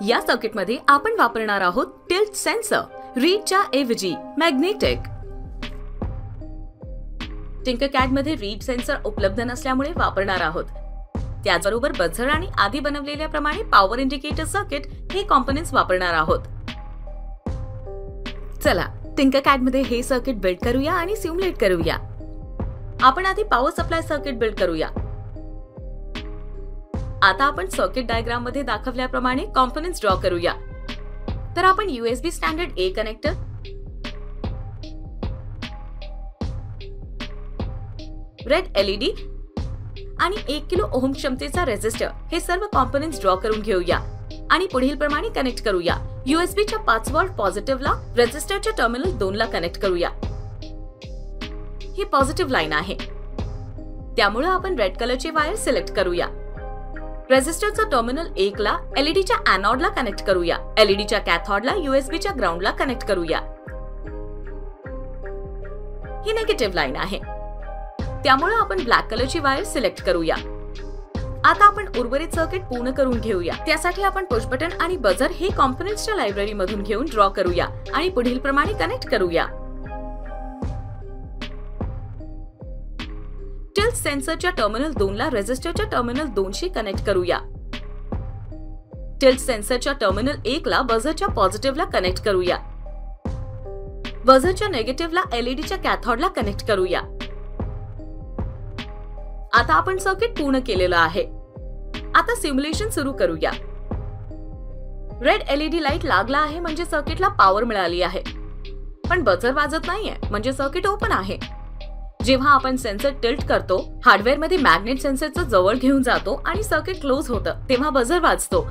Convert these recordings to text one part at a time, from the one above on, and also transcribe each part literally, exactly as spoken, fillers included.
या सर्किटमध्ये आपण वापरणार आहोत टिल्ट सेन्सर, रीडच्या ऐवजी मॅग्नेटिक। टिंकरकॅड मध्ये रीड सेन्सर उपलब्ध नसल्यामुळे वापरणार आहोत। त्याचबरोबर बझर आणि आधी बनवलेल्याप्रमाणे पॉवर इंडिकेटर सर्किट हे कॉम्पोनेंट्स वापरणार आहोत। चला टिंकरकॅड मध्ये हे सर्किट बिल्ड करूया आणि सिम्युलेट करूया। आपण आधी पॉवर सप्लाय सर्किट बिल्ड करूया। आता आपण सर्किट डायग्राम मध्ये दाखवल्याप्रमाणे कॉम्पोनेंट्स ड्रॉ करूया। तर आपण USB standard A connector, red LED आणि एक किलो ओहम क्षमतेचा रेझिस्टर हे सर्व कॉम्पोनेंट्स ड्रॉ करून घेऊया आणि पुढील प्रमाणे कनेक्ट करूया। यूएसबीच्या पाच वोल्ट पॉझिटिव्हला रेझिस्टरच्या टर्मिनल दोन ला कनेक्ट करूया। ही पॉझिटिव्ह लाईन आहे, त्यामुळे आपण रेड कलरची वायर सिलेक्ट करूया। रेझिस्टरचा टर्मिनल एक ला एलईडीच्या एनोडला कनेक्ट करूया। एलईडीच्या कॅथोडला यूएसबीच्या ग्राउंडला कनेक्ट करूया। ही निगेटिव्ह लाईन आहे, त्यामुळे आपण ब्लॅक कलरची वायर सिलेक्ट करूया। आता आपण उर्वरित सर्किट पूर्ण करून घेऊया। त्यासाठी आपण पुश बटन आणि बझर हे कॉम्पोनेंट्सच्या लायब्ररी मधून घेऊन ड्रॉ करूया आणि पुढील प्रमाणे कनेक्ट करूया। टिल्ट सेन्सरच्या टर्मिनल दोन ला रेझिस्टरच्या टर्मिनल दोन शी कनेक्ट करूया। टिल्ट सेन्सरच्या टर्मिनल एक ला बझरच्या पॉझिटिव्हला कनेक्ट करूया। बझरच्या निगेटिव्हला एलईडीच्या कॅथोडला कनेक्ट करूया। आता आपण सर्किट पूर्ण केलेलं आहे। आता सिम्युलेशन सुरू करूया। रेड एलईडी लाईट लागला आहे म्हणजे सर्किटला पॉवर मिळाली आहे, पण बझर वाजत नाहीये म्हणजे सर्किट ओपन आहे। जेव्हा आपण सेन्सर टिल्ट करतो, हार्डवेअर मध्ये मॅग्नेट सेन्सरचं जवळ घेऊन जातो आणि सर्किट क्लोज होतं, तेव्हा बझर वाजतो।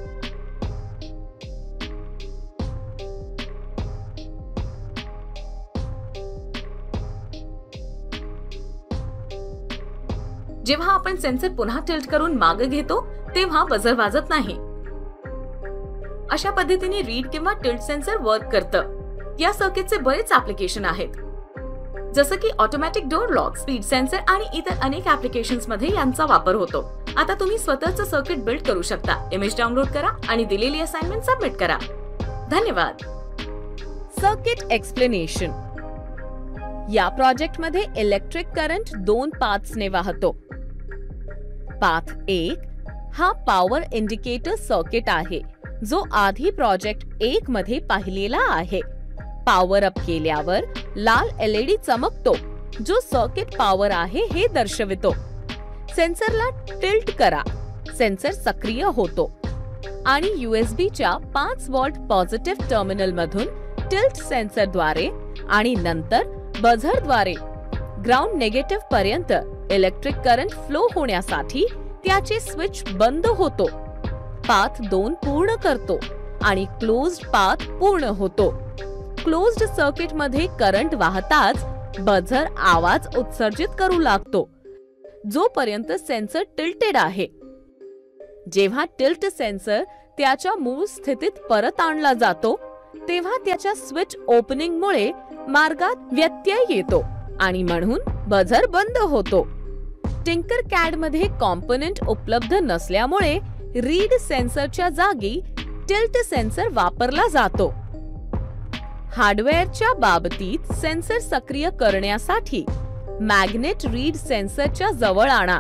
जेव्हा आपण सेन्सर पुन्हा टिल्ट करून मागे घेतो तेव्हा बझर वाजत नाही। अशा पद्धतीने रीड किंवा टिल्ट सेन्सर वर्क करतं। या सर्किटचे बरेच ऍप्लिकेशन आहेत, जसं की automatic door lock, speed sensor आणि इतर अनेक ऍप्लिकेशन्स मध्ये यांचा वापर होतो। आता तुम्ही स्वतःचं सर्किट बिल्ड करू शकता। इमेज डाउनलोड करा आणि दिलेली असाइनमेंट सबमिट करा। धन्यवाद। Circuit explanation. या प्रोजेक्ट मध्ये इलेक्ट्रिक करंट दोन पाथ्सने वाहतो। पाथ एक हा पॉवर इंडिकेटर सर्किट आहे, जो आधी प्रोजेक्ट एक मध्ये पाहिलेला आहे। पॉवर अप केल्यावर लाल एलईडी चमकतो, जो सर्किट पॉवर आहे हे दर्शवितो। सेन्सरला टिल्ट करा, सेन्सर सक्रिय होतो आणि यूएसबीच्या पाच वोल्ट पॉझिटिव्ह टर्मिनल मधून टिल्ट सेन्सर द्वारे आणि नंतर बझर द्वारे ग्राउंड निगेटिव्ह पर्यंत इलेक्ट्रिक करंट फ्लो होण्यासाठी त्याचे स्विच बंद होतो। पाथ दोन पूर्ण करतो आणि क्लोज्ड पाथ पूर्ण होतो। क्लोज्ड सर्किट मध्ये करंट वाहताच बझर आवाज उत्सर्जित करू लागतो, जोपर्यंत सेन्सर टिल्टेड आहे। जेव्हा टिल्ट सेन्सर त्याच्या मूळ स्थितीत परत आणला जातो, तेव्हा त्याच्या स्विच ओपनिंग मुळे मार्गात व्यत्यय येतो आणि म्हणून बझर बंद होतो। टिंकरकॅड मध्ये कॉम्पोनेंट उपलब्ध नसल्यामुळे रीड सेन्सरच्या जागी टिल्ट सेन्सर वापरला जातो। हार्डवेअरच्या बाबतीत सेन्सर सक्रिय करण्यासाठी मॅग्नेट रीड सेन्सरच्या जवळ आणा।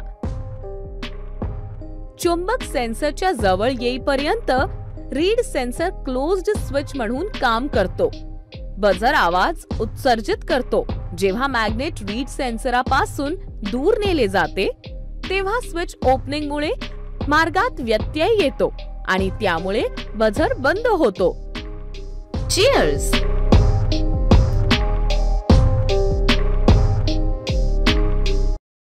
चुंबक सेन्सरच्या जवळ येईपर्यंत रीड सेन्सर क्लोज्ड स्विच म्हणून काम करतो। बझर आवाज उत्सर्जित करतो। जेव्हा मॅग्नेट रीड सेन्सरापासून दूर नेले जाते, तेव्हा स्विच ओपनिंग मुळे मार्गात व्यत्यय येतो आणि त्यामुळे बझर बंद होतो। चीयर्स।